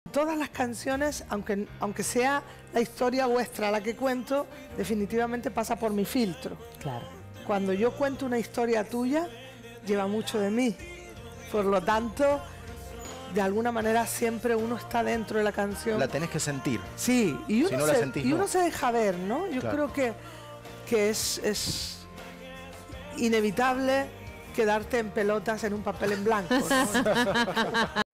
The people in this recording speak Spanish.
Todas las canciones, aunque sea la historia vuestra la que cuento, definitivamente pasa por mi filtro. Claro. Cuando yo cuento una historia tuya, lleva mucho de mí. Por lo tanto, de alguna manera siempre uno está dentro de la canción. La tenés que sentir. Sí, y uno, si no la sentís, uno no. se deja ver, ¿no? Yo claro. creo que es inevitable quedarte en pelotas en un papel en blanco, ¿no?